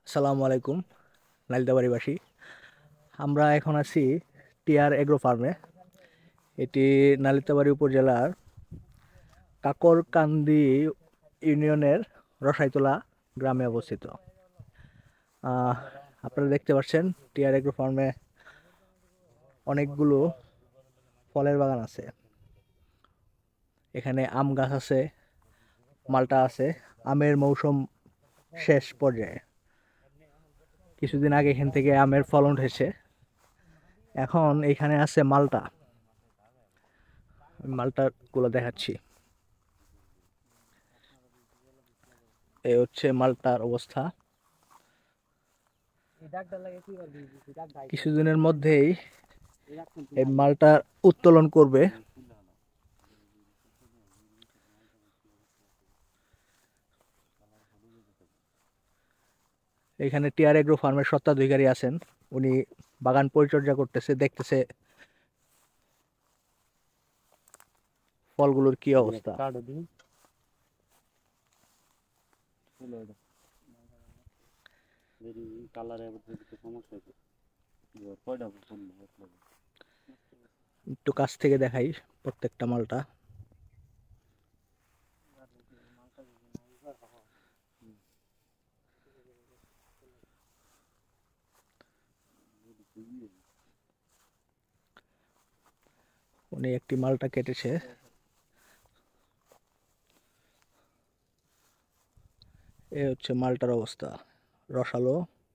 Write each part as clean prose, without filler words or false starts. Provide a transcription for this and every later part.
আসসালামু আলাইকুম নালিতাবাড়িবাসী। আমরা এখন আছি টিআর এগ্রো ফার্মে। এটি নালিতাবাড়ি উপজেলার কাকরকান্দি ইউনিয়নের রসাইতলা গ্রামে অবস্থিত। আহ, আপনারা দেখতে পাচ্ছেন টিআর এগ্রো ফার্মে অনেকগুলো ফলের বাগান আছে। এখানে আম গাছ আছে, মালটা আছে। আমের মৌসুম শেষ পর্যায়ে। কিছুদিন আগে এখান থেকে আমের ফলন উঠেছে। এখন এখানে আছে মালটা। মালটা গুলো দেখাচ্ছি। এই হচ্ছে মালটার অবস্থা। কিছুদিনের মধ্যেই এই মালটা উত্তোলন করবে। এখানে টিআর এগ্রো ফার্মের স্বত্বাধিকারী আছেন। উনি বাগান পরিচর্যা করতেছে, দেখতেছে ফলগুলোর কি অবস্থা। একটু কাছ থেকে দেখাই প্রত্যেকটা মালটা। উনি একটি মালটা কেটেছে। এ হচ্ছে মালটার অবস্থা, রসালো।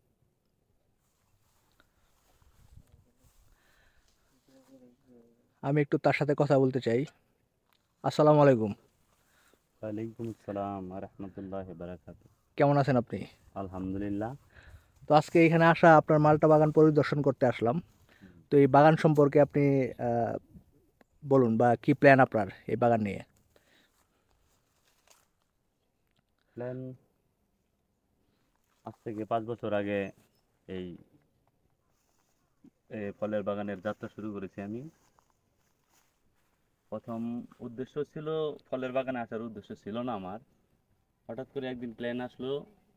আমি একটু তার সাথে কথা বলতে চাই। আসসালামু আলাইকুম। ওয়ালাইকুম আসসালাম ওয়া রাহমাতুল্লাহি ওয়া বারাকাতুহু। কেমন আছেন আপনি? আলহামদুলিল্লাহ। তো আজকে এখানে আসা আপনার মালটা বাগান পরিদর্শন করতে আসলাম। তো এই বাগান সম্পর্কে আপনি আহ, বলুন, বা কি প্ল্যান আপনার এই বাগান নিয়ে? প্ল্যান আজ থেকে 5 বছর আগে এই ফলের বাগানের যাত্রা শুরু করেছি আমি। প্রথম উদ্দেশ্য ছিল, ফলের বাগানে আসার উদ্দেশ্য ছিল না আমার। হঠাৎ করে একদিন প্ল্যান আসলো,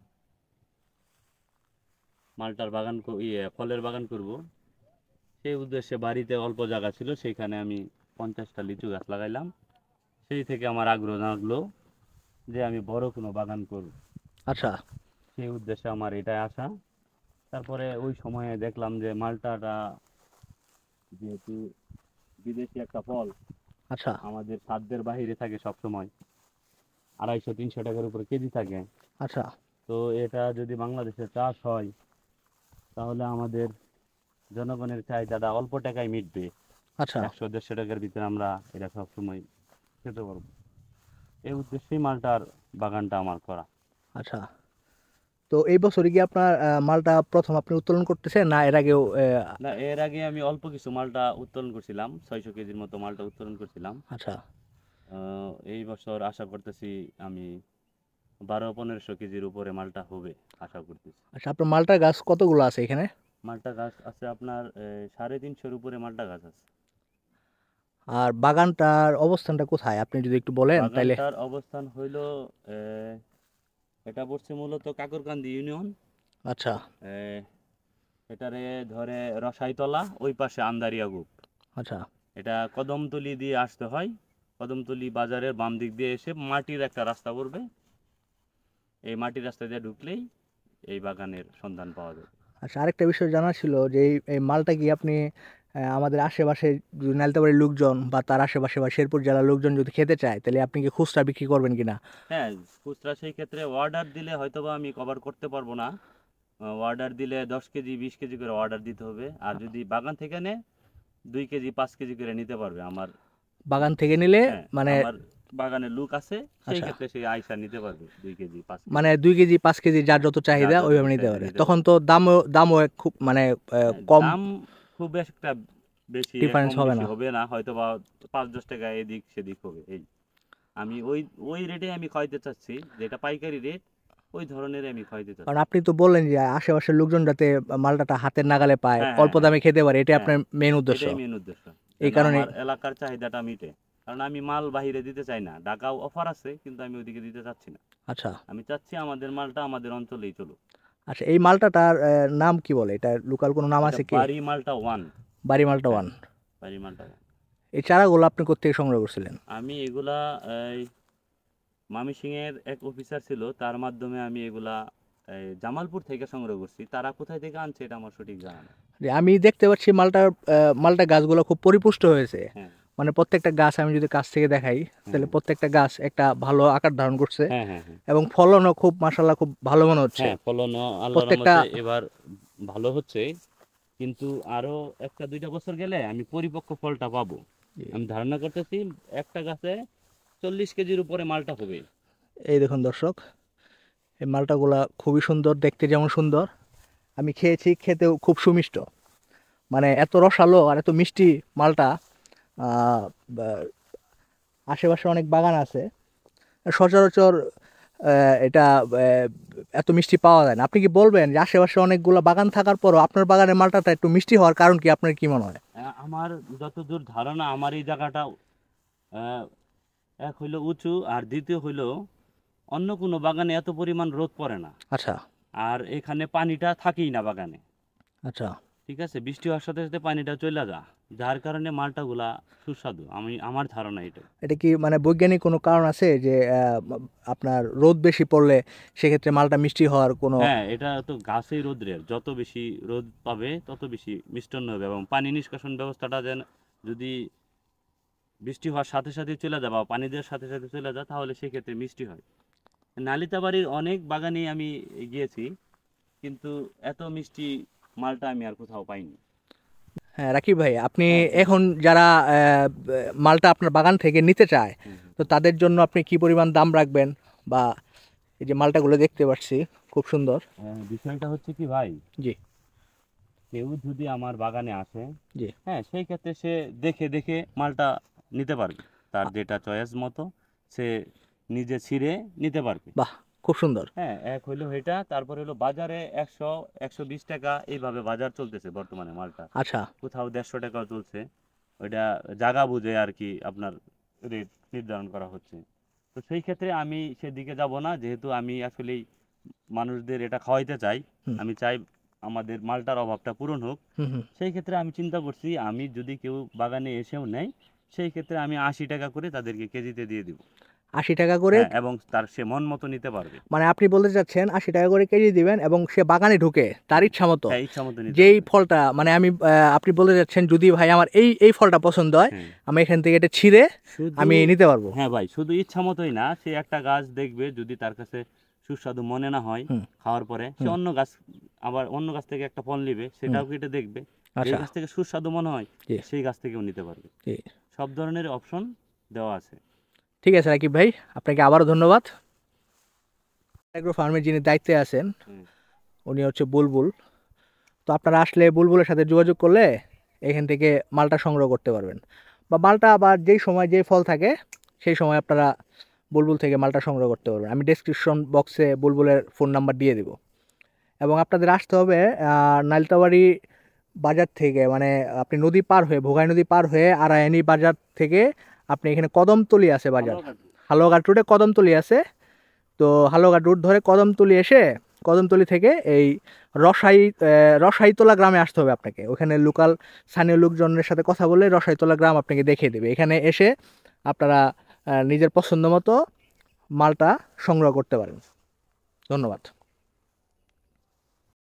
মালটার বাগান ফলের বাগান করব। সেই উদ্দেশ্যে বাড়িতে অল্প জায়গা ছিল, সেইখানে আমি 50টা লিচু গাছ লাগাইলাম। সেই থেকে আমার আগ্রহ জাগলো যে আমি বড় কোনো বাগান করব। আচ্ছা। সেই উদ্দেশ্যে আমার এটাই আসা। তারপরে ওই সময়ে দেখলাম যে মালটাটা যেহেতু বিদেশি একটা ফল, আচ্ছা। আমাদের সাধ্যের বাহিরে থাকে সব সময়, 250-300 টাকার উপরে কেজি থাকে। আচ্ছা। তো এটা যদি বাংলাদেশে চাষ হয়, তাহলে আমাদের জনগণের চাহিদাটা অল্প টাকায় মিটবে। আচ্ছা। 100-150 টাকার ভিতরে আমরা এটা সব সময় খেতে পারবো। এই উদ্দেশ্যেই মালটার বাগানটা আমার করা। আচ্ছা। তো এই বছরই কি আপনার মালটা প্রথম আপনি উত্তোলন করতেছেন, না এর আগেও? না, এর আগে আমি অল্প কিছু মালটা উত্তোলন করছিলাম, 600 কেজির মতো মালটা উত্তোলন করছিলাম। আচ্ছা। এই বছর আশা করতেছি আমি 1200-1500 কেজির উপরে মালটা হবে আশা করতেছি। আচ্ছা, আপনার মালটা গাছ কতগুলো আছে এখানে? মালটা গাছ আছে আপনার 350-র উপরে মালটা গাছ আছে। আর বাগানটার অবস্থানটা কোথায় আপনি যদি একটু বলেন তাইলে। বাগানটার অবস্থান হইল, এটা পড়ছে মূলত কাকরকান্দি ইউনিয়ন। আচ্ছা। আহ, এটারে ধরে রসাইতলা, ওই পাশে আন্দারিয়া গ্রুপ। আচ্ছা। এটা কদমতলি দিয়ে আসতে হয়। কদমতলি বাজারের বাম দিক দিয়ে এসে মাটির একটা রাস্তা পড়বে। এই মাটির রাস্তা দিয়ে ঢুকলেই এই বাগানের সন্ধান পাওয়া যাবে। আচ্ছা, আরেকটা বিষয় জানা ছিল যে এই মালটা কি আপনি আমাদের আশেপাশে যদি নালিতাবাড়ির লোকজন বা তার আশেপাশে বা শেরপুর জেলার লোকজন যদি খেতে চায়, তাহলে আপনি কি খুচরা বিক্রি করবেন কিনা? হ্যাঁ, খুচরা সেই ক্ষেত্রে অর্ডার দিলে হয়তোবা আমি কভার করতে পারবো না। অর্ডার দিলে 10 কেজি 20 কেজি করে অর্ডার দিতে হবে। আর যদি বাগান থেকে নেয় 2 কেজি 5 কেজি করে নিতে পারবে আমার। বাগান থেকে নিলে হ্যাঁ, মানে? আমার বাগানে লোক আছে, সেই আচ্ছা, ক্ষেত্রে সেই আইসা নিতে পারবে 2 কেজি 5 কেজি মানে 2 কেজি 5 কেজি যার যত যার চাহিদা ওইভাবে যতটুকু নিতে চাহিদা পারে। নিতে তখন পারবে। তো দামও খুব মানে হ্যাঁ, কম। দাম খুব একটা বেশি ডিফারেন্স কম হবে বেশি না? হবে না, হয়তো বা 5-10 টাকা এদিক সেদিক হবে। এই আমি ওই ওই রেটে আমি খাওয়াইতে চাচ্ছি, যেটা পাইকারি রেট, ওই ধরনের আমি খাওয়াইতে কারণ চাচ্ছি। আপনি তো বললেন যে আশেপাশের লোকজন যাতে মালটাটা হাতের নাগালে পায়, হ্যাঁ, হ্যাঁ, অল্প হ্যাঁ, দামে খেতে পারে, এটাই হ্যাঁ, আপনার মেইন উদ্দেশ্য। এটাই মেন উদ্দেশ্য, এই যেন কারণে। আমার এলাকার চাহিদাটা মিটে। কারণ আমি মাল বাহিরে দিতে চাই না। ঢাকাও অফার আছে, কিন্তু আমি ওইদিকে দিতে চাচ্ছি না। আচ্ছা। আমি চাচ্ছি আমাদের মালটা আমাদের অঞ্চলেই চলুক। আচ্ছা, এই মালটাটার নাম কি বলে? এটা লোকাল কোনো নাম আছে কি? বাড়ি মালটা 1। বাড়ি মালটা 1। বাড়ি মালটা 1। এই চারাগুলো আপনি কোত্থেকে সংগ্রহ করছিলেন? আমি এগুলা এই ময়মনসিংহের এক অফিসার ছিল, তার মাধ্যমে আমি এগুলা জামালপুর থেকে সংগ্রহ করছি। তারা কোথায় থেকে আনছে এটা আমার সঠিক জানা নেই। যে আমি দেখতে পাচ্ছি মালটা গাছগুলো খুব পরিপুষ্ট হয়েছে। হ্যাঁ মানে প্রত্যেকটা গাছ আমি যদি কাছ থেকে দেখাই তাহলে প্রত্যেকটা গাছ একটা ভালো আকার ধারণ করছে হ্যাঁ হ্যাঁ হ্যাঁ এবং ফলনও খুব মাশাআল্লাহ খুব ভালো মনে হচ্ছে। হ্যাঁ, ফলন আল্লাহর প্রত্যেকটা রহমতে এবার ভালো হচ্ছে, কিন্তু আরো 1-2 বছর গেলে আমি পরিপক্ক ফলটা পাবো। আমি ধারণা করতেছি একটা গাছে 40 কেজির উপরে মালটা হবে। এই দেখুন দর্শক, এই মালটাগুলা খুবই সুন্দর, দেখতে যেমন সুন্দর, আমি খেয়েছি, খেতেও খুব সুমিষ্ট। মানে এত রসালো আর এত মিষ্টি মালটা আশেপাশে অনেক বাগান আছে, সচরাচর এটা এত মিষ্টি পাওয়া যায় না। আপনি কি বলবেন যে আশেপাশে অনেকগুলো বাগান থাকার পরও আপনার বাগানের মালটাটা একটু মিষ্টি হওয়ার কারণ কি? আপনার কি মনে হয়? আমার যতদূর ধারণা, আমার এই জায়গাটা এক হইলো উঁচু, আর দ্বিতীয় হইলো অন্য কোনো বাগানে এত পরিমাণ রোদ পড়ে না, আচ্ছা আর এখানে পানিটা থাকেই না বাগানে। আচ্ছা। ঠিক আছে, বৃষ্টি হওয়ার সাথে সাথে পানিটা চলে যায়, যার কারণে মালটাগুলা সুস্বাদু। আমার ধারণা এটা। এটা কি মানে বৈজ্ঞানিক কোনো কারণ আছে যে আপনার রোদ বেশি পড়লে সেক্ষেত্রে মালটা মিষ্টি হওয়ার কোনো? হ্যাঁ, এটা তো গাছেই রোদ্রের, যত বেশি রোদ পাবে তত বেশি মিষ্টান্ন হবে, এবং পানি নিষ্কাশন ব্যবস্থাটা যেন যদি বৃষ্টি হওয়ার সাথে সাথে চলে যায় বা পানি দেওয়ার সাথে সাথে চলে যায়, তাহলে সেক্ষেত্রে মিষ্টি হয়। নালিতাবাড়ির অনেক বাগানে আমি গিয়েছি, কিন্তু এত মিষ্টি মালটা আমি আর কোথাও পাইনি। হ্যাঁ রাকিব ভাই, আপনি হ্যাঁ, এখন যারা মালটা আপনার বাগান থেকে নিতে চায়, হুম, হুম। তো তাদের জন্য আপনি কি পরিমাণ দাম রাখবেন? বা এই যে মালটাগুলো দেখতে পাচ্ছি খুব সুন্দর। বিষয়টা হচ্ছে কি ভাই, জি কেউ যদি আমার বাগানে আসে, জি। হ্যাঁ, সেই ক্ষেত্রে সে দেখে দেখে মালটা নিতে পারবে, তার যেটা চয়েস মতো সে নিজে ছিঁড়ে নিতে পারবে। বাহ, খুব সুন্দর। হ্যাঁ, এক হইলো এটা, তারপর হলো বাজারে 100-120 টাকা এইভাবে বাজার চলতেছে বর্তমানে মালটা। আচ্ছা কোথাও 150 টাকাও চলছে। ওইটা জায়গা বুঝে আর কি আপনার রেট নির্ধারণ করা হচ্ছে। তো সেই ক্ষেত্রে আমি সেদিকে যাব না, যেহেতু আমি আসলেই মানুষদের এটা খাওয়াইতে চাই। হুম আমি চাই আমাদের মালটার অভাবটা পূরণ হোক। হুম হুম। সেই ক্ষেত্রে আমি চিন্তা করছি, আমি যদি কেউ বাগানে এসেও নেয়, সেই ক্ষেত্রে আমি 80 টাকা করে তাদেরকে কেজিতে দিয়ে দিব। 80 টাকা করে? হ্যাঁ, এবং তার সে মন মতো নিতে পারবে। মানে আপনি বলতে চাচ্ছেন 80 টাকা করে কেজি দিবেন এবং সে বাগানে ঢুকে তার ইচ্ছা মতো হ্যাঁ, ইচ্ছা মতো নিতে যেই পারবে। ফলটা, মানে আমি আপনি বলতে চাচ্ছেন যদি ভাই আমার এই এই ফলটা পছন্দ হয়, হ্যাঁ, আমি এখান থেকে এটা ছিঁড়ে শুধু আমি নিতে পারবো? হ্যাঁ ভাই, শুধু ইচ্ছা মতোই না, সে একটা গাছ দেখবে, যদি তার কাছে সুস্বাদু মনে না হয় হুম খাওয়ার পরে, সে হুম। অন্য গাছ, আবার অন্য গাছ থেকে একটা ফল নিবে, সেটাও কেটে দেখবে, যে আচ্ছা। গাছ থেকে সুস্বাদু মনে হয় জি সেই গাছ থেকেও নিতে পারবে। জি। সব ধরনের অপশন দেওয়া আছে। ঠিক আছে রাকিব ভাই, আপনাকে আবারও ধন্যবাদ। অ্যাগ্রো ফার্মের যিনি দায়িত্বে আছেন হুম। উনি হচ্ছে বুলবুল। তো আপনারা আসলে বুলবুলের সাথে যোগাযোগ করলে এখান থেকে মালটা সংগ্রহ করতে পারবেন, বা মালটা আবার যেই সময় যেই ফল থাকে সেই সময় আপনারা বুলবুল থেকে মালটা সংগ্রহ করতে পারবেন। আমি ডেসক্রিপশন বক্সে বুলবুলের ফোন নাম্বার দিয়ে দিব। এবং আপনাদের আসতে হবে নালিতাবাড়ি বাজার থেকে, মানে আপনি নদী পার হয়ে, ভোগাই নদী পার হয়ে আড়ায়ানি বাজার থেকে আপনি এখানে কদমতলি আছে বাজার, হালুয়াঘাট রোডে কদমতলি আছে। তো হালুয়াঘাট রোড ধরে কদমতলি এসে কদমতলি থেকে এই রসাইতলা গ্রামে আসতে হবে আপনাকে। ওখানে লোকাল স্থানীয় লোকজনের সাথে কথা বলে রসাইতলা গ্রাম আপনাকে দেখিয়ে দেবে। এখানে এসে আপনারা নিজের পছন্দ মতো মালটা সংগ্রহ করতে পারেন। ধন্যবাদ।